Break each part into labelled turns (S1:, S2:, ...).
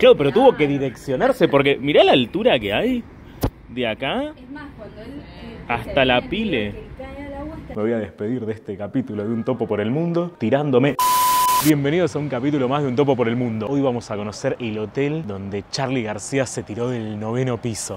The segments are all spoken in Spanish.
S1: Claro, pero tuvo que direccionarse porque mirá la altura que hay de acá hasta la pile. Me voy a despedir de este capítulo de Un Topo por el Mundo tirándome. Bienvenidos a un capítulo más de Un Topo por el Mundo. Hoy vamos a conocer el hotel donde Charly García se tiró del 9º piso.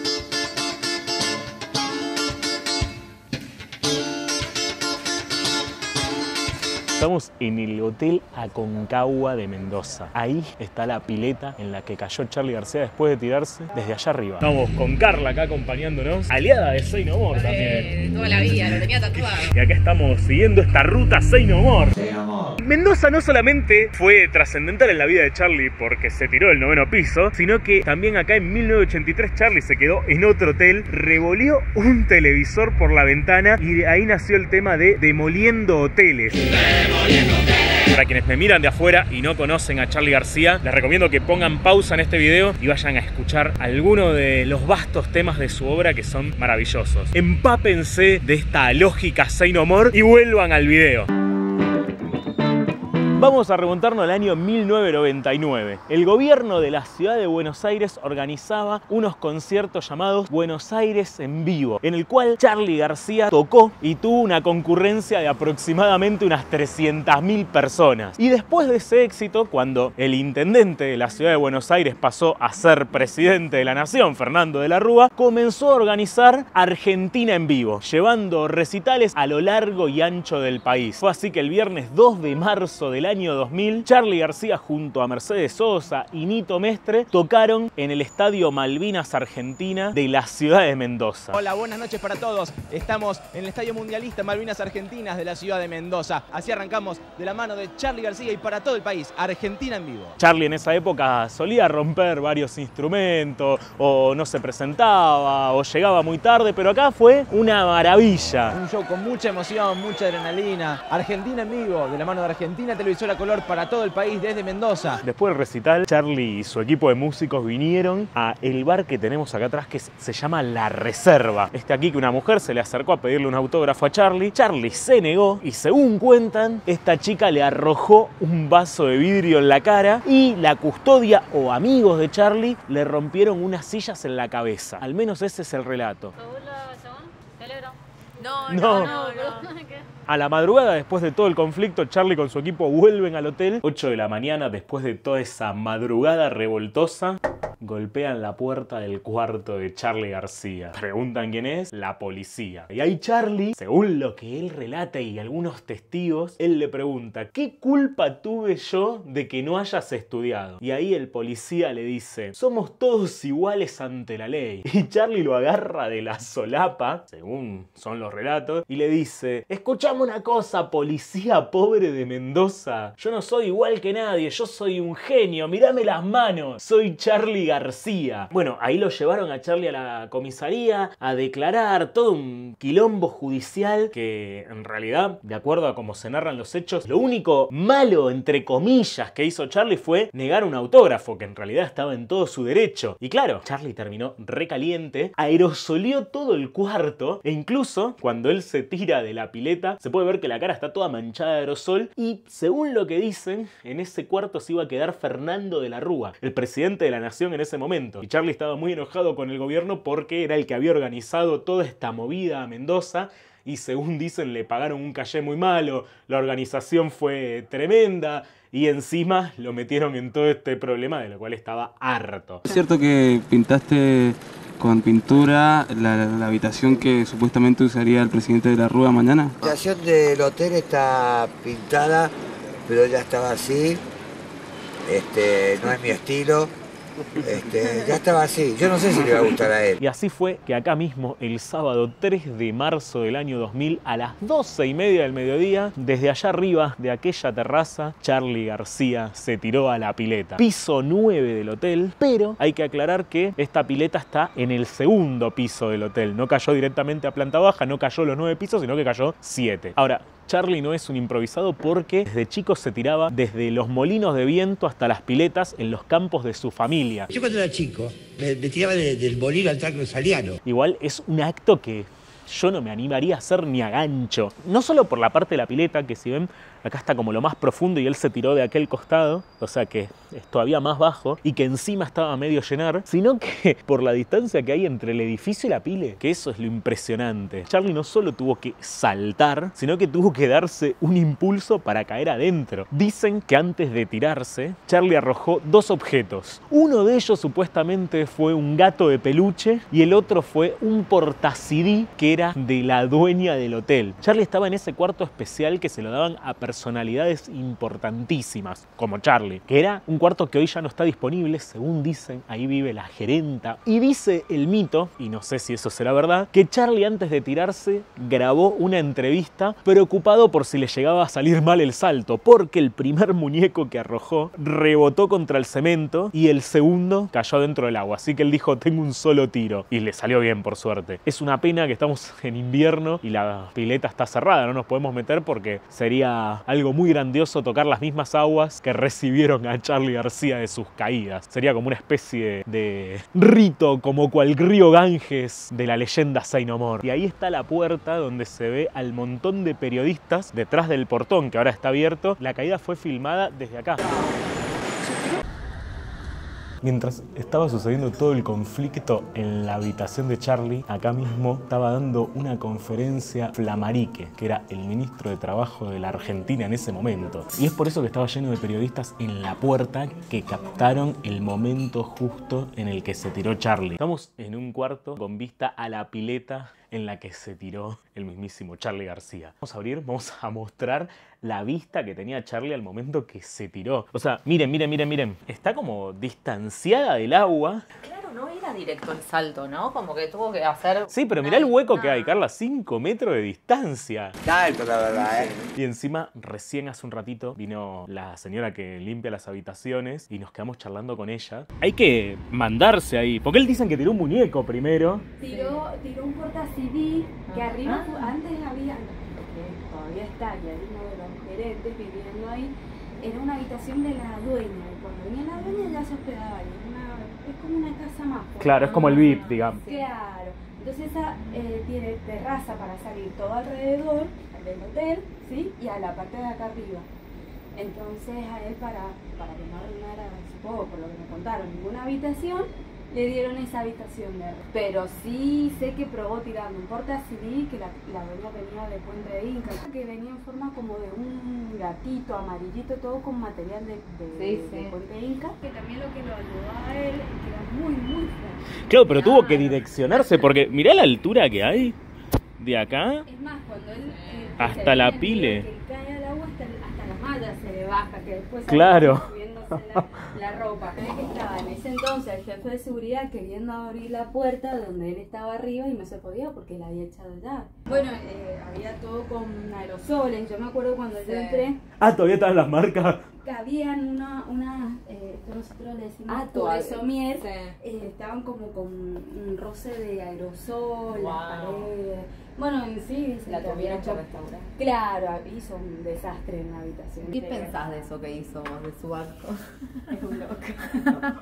S1: Estamos en el Hotel Aconcagua de Mendoza. Ahí está la pileta en la que cayó Charly García después de tirarse desde allá arriba. Estamos con Carla acá acompañándonos, aliada de Say No More también.
S2: Toda la vida, lo tenía tatuado.
S1: Y acá estamos siguiendo esta ruta Say No More. Mendoza no solamente fue trascendental en la vida de Charly porque se tiró del 9º piso, sino que también acá en 1983 Charly se quedó en otro hotel, revolvió un televisor por la ventana y de ahí nació el tema de Demoliendo Hoteles. Para quienes me miran de afuera y no conocen a Charly García, les recomiendo que pongan pausa en este video y vayan a escuchar algunos de los vastos temas de su obra que son maravillosos. Empápense de esta lógica Say No More y vuelvan al video. Vamos a remontarnos al año 1999. El gobierno de la ciudad de Buenos Aires organizaba unos conciertos llamados Buenos Aires en Vivo, en el cual Charly García tocó y tuvo una concurrencia de aproximadamente unas 300.000 personas. Y después de ese éxito, cuando el intendente de la ciudad de Buenos Aires pasó a ser presidente de la nación, Fernando de la Rúa, comenzó a organizar Argentina en Vivo, llevando recitales a lo largo y ancho del país. Fue así que el viernes 2 de marzo del año 2000, Charly García junto a Mercedes Sosa y Nito Mestre tocaron en el Estadio Malvinas Argentina de la ciudad de Mendoza.
S3: Hola, buenas noches para todos. Estamos en el Estadio Mundialista Malvinas Argentinas de la ciudad de Mendoza. Así arrancamos de la mano de Charly García y para todo el país, Argentina en Vivo.
S1: Charly en esa época solía romper varios instrumentos, o no se presentaba, o llegaba muy tarde, pero acá fue una maravilla.
S3: Un show con mucha emoción, mucha adrenalina. Argentina en Vivo, de la mano de Argentina Televisora Color para todo el país desde Mendoza.
S1: Después del recital, Charly y su equipo de músicos vinieron a el bar que tenemos acá atrás que se llama La Reserva. Aquí que una mujer se le acercó a pedirle un autógrafo a Charly. Charly se negó y según cuentan, esta chica le arrojó un vaso de vidrio en la cara y la custodia o amigos de Charly le rompieron unas sillas en la cabeza. Al menos ese es el relato. No. A la madrugada, después de todo el conflicto, Charly con su equipo vuelven al hotel. 8 de la mañana, después de toda esa madrugada revoltosa, golpean la puerta del cuarto de Charly García. Preguntan quién es, la policía. Y ahí Charly, según lo que él relata y algunos testigos, él le pregunta: ¿qué culpa tuve yo de que no hayas estudiado? Y ahí el policía le dice: somos todos iguales ante la ley. Y Charly lo agarra de la solapa, según son los relatos, y le dice: escuchame una cosa, policía pobre de Mendoza. Yo no soy igual que nadie, yo soy un genio, mirame las manos, soy Charly García. Bueno, ahí lo llevaron a Charly a la comisaría a declarar, todo un quilombo judicial que en realidad, de acuerdo a cómo se narran los hechos, lo único malo, entre comillas, que hizo Charly fue negar un autógrafo, que en realidad estaba en todo su derecho. Y claro, Charly terminó recaliente, aerosoleó todo el cuarto e incluso cuando él se tira de la pileta se puede ver que la cara está toda manchada de aerosol y según lo que dicen, en ese cuarto se iba a quedar Fernando de la Rúa, el presidente de la nación en ese momento. Y Charly estaba muy enojado con el gobierno porque era el que había organizado toda esta movida a Mendoza y según dicen le pagaron un cachê muy malo, la organización fue tremenda y encima lo metieron en todo este problema de lo cual estaba harto.
S4: ¿Es cierto que pintaste con pintura la habitación que supuestamente usaría el presidente de la Rúa mañana?
S5: La habitación del hotel está pintada, pero ya estaba así. No es mi estilo. Ya estaba así. Yo no sé si le va a gustar a él.
S1: Y así fue que acá mismo, el sábado 3 de marzo del año 2000, a las 12:30 del mediodía, desde allá arriba de aquella terraza, Charly García se tiró a la pileta. Piso 9 del hotel, pero hay que aclarar que esta pileta está en el segundo piso del hotel. No cayó directamente a planta baja, no cayó los 9 pisos, sino que cayó 7. Ahora, Charly no es un improvisado porque desde chico se tiraba desde los molinos de viento hasta las piletas en los campos de su familia.
S6: Yo cuando era chico me tiraba del molino al tracto saliano.
S1: Igual es un acto que yo no me animaría a hacer ni a gancho. No solo por la parte de la pileta, que si ven, acá está como lo más profundo y él se tiró de aquel costado, o sea que es todavía más bajo y que encima estaba a medio llenar, sino que por la distancia que hay entre el edificio y la pile, que eso es lo impresionante. Charlie no solo tuvo que saltar, sino que tuvo que darse un impulso para caer adentro. Dicen que antes de tirarse, Charlie arrojó 2 objetos. Uno de ellos supuestamente fue un gato de peluche y el otro fue un porta-CD que era de la dueña del hotel. Charlie estaba en ese cuarto especial que se lo daban a personalidades importantísimas, como Charlie, que era un cuarto que hoy ya no está disponible, según dicen, ahí vive la gerenta. Y dice el mito, y no sé si eso será verdad, que Charlie antes de tirarse grabó una entrevista preocupado por si le llegaba a salir mal el salto, porque el primer muñeco que arrojó rebotó contra el cemento y el segundo cayó dentro del agua. Así que él dijo, tengo un solo tiro. Y le salió bien, por suerte. Es una pena que estamos en invierno y la pileta está cerrada, no nos podemos meter porque sería algo muy grandioso tocar las mismas aguas que recibieron a Charly García de sus caídas. Sería como una especie de rito, como cual río Ganges de la leyenda Say No More. Y ahí está la puerta donde se ve al montón de periodistas detrás del portón que ahora está abierto. La caída fue filmada desde acá. Mientras estaba sucediendo todo el conflicto en la habitación de Charlie, acá mismo estaba dando una conferencia Flamarique, que era el ministro de Trabajo de la Argentina en ese momento. Y es por eso que estaba lleno de periodistas en la puerta que captaron el momento justo en el que se tiró Charlie. Estamos en un cuarto con vista a la pileta en la que se tiró el mismísimo Charly García. Vamos a abrir, vamos a mostrar la vista que tenía Charlie al momento que se tiró. O sea, miren, miren, miren, miren. Está como distanciada del agua.
S2: Claro, no era directo el salto, ¿no? Como que tuvo que hacer...
S1: Sí, pero mirá el hueco que hay, Carla. 5 metros de distancia.
S5: Está alto, la verdad,
S1: Y encima, recién hace un ratito, vino la señora que limpia las habitaciones y nos quedamos charlando con ella. Hay que mandarse ahí. Porque él dicen que tiró un muñeco primero.
S7: Tiró un porta-CD que arriba, antes había, que todavía está, y hay uno de los gerentes viviendo ahí, era una habitación de la dueña. Y cuando venía la dueña ya se hospedaba ahí. Es como una casa más.
S1: Claro, es como el VIP, digamos.
S7: Claro. Entonces esa tiene terraza para salir todo alrededor del hotel, ¿sí? Y a la parte de acá arriba. Entonces a él para que no arruinara, supongo, por lo que me contaron, ninguna habitación, le dieron esa habitación de... Pero sí sé que probó tirando un porta-CD que la dueña venía de Puente de Inca, que venía en forma como de un gatito amarillito, todo con material de Puente de Inca, que también lo que lo ayudó a él es que era muy, muy fuerte.
S1: Claro, pero tuvo que direccionarse porque mirá la altura que hay de acá.
S7: Es más, cuando él...
S1: hasta la pile.
S7: Que cae al agua hasta las mallas se le baja, que después...
S1: Claro.
S7: La ropa. Que estaba en ese entonces el jefe de seguridad queriendo abrir la puerta donde él estaba arriba y no se podía porque la había echado ya. Bueno, había todo con aerosoles. Yo me acuerdo cuando yo entré.
S1: Ah, todavía están las marcas.
S7: Que habían nosotros le decimos de somier, estaban como con un roce de aerosol, las paredes. Bueno, en sí
S2: la tuvieron que restaurar.
S7: Claro, hizo un desastre en la habitación.
S2: ¿Qué pensás de eso que hizo, de su acto?
S7: Es un loco.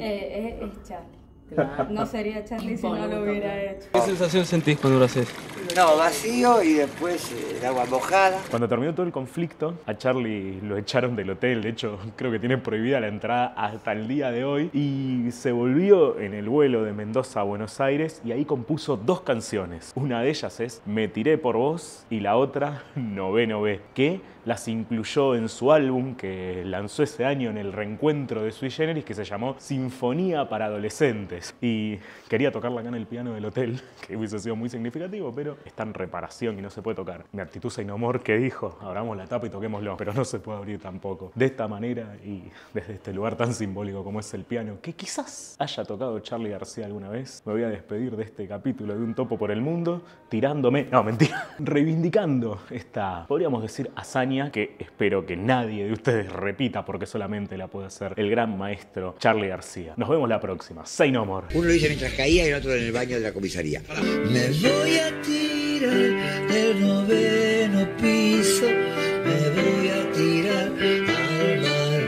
S7: Es Charlie. Claro. No sería Charlie si no lo hubiera hecho.
S4: ¿Qué sensación sentís cuando lo haces?
S5: No, vacío y después el agua mojada.
S1: Cuando terminó todo el conflicto, a Charlie lo echaron del hotel. De hecho, creo que tiene prohibida la entrada hasta el día de hoy. Y se volvió en el vuelo de Mendoza a Buenos Aires y ahí compuso 2 canciones. Una de ellas es Me tiré por vos y la otra No ve, que las incluyó en su álbum que lanzó ese año en el reencuentro de Sui Generis, que se llamó Sinfonía para Adolescentes. Y quería tocarla acá en el piano del hotel, que hubiese sido muy significativo, pero está en reparación y no se puede tocar. Mi actitud Say No More que dijo, abramos la tapa y toquémoslo, pero no se puede abrir tampoco. De esta manera y desde este lugar tan simbólico como es el piano, que quizás haya tocado Charly García alguna vez, me voy a despedir de este capítulo de Un Topo por el Mundo, tirándome, no mentira, reivindicando esta, podríamos decir, hazaña que espero que nadie de ustedes repita porque solamente la puede hacer el gran maestro Charly García. Nos vemos la próxima. Say No More.
S5: Uno lo dice mientras caía y el otro en el baño de la comisaría. Me voy a tirar del 9º piso, me voy a tirar al mar.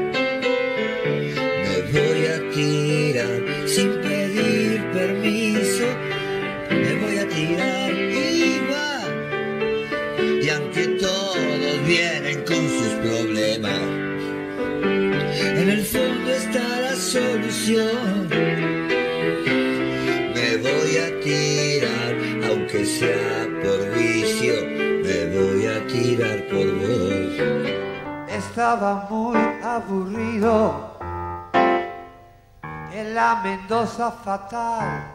S5: Me voy a tirar sin pedir permiso, me voy a tirar igual. Y aunque todos vienen con sus problemas, en el fondo vicio. Me voy a tirar, aunque sea por vicio, me voy a tirar por vos.
S8: Estaba muy aburrido en la Mendoza fatal.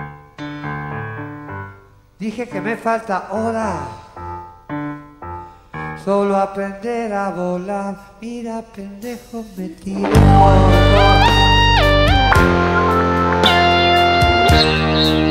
S8: Dije que me falta hora, solo aprender a volar. Mira, pendejo, me tiro.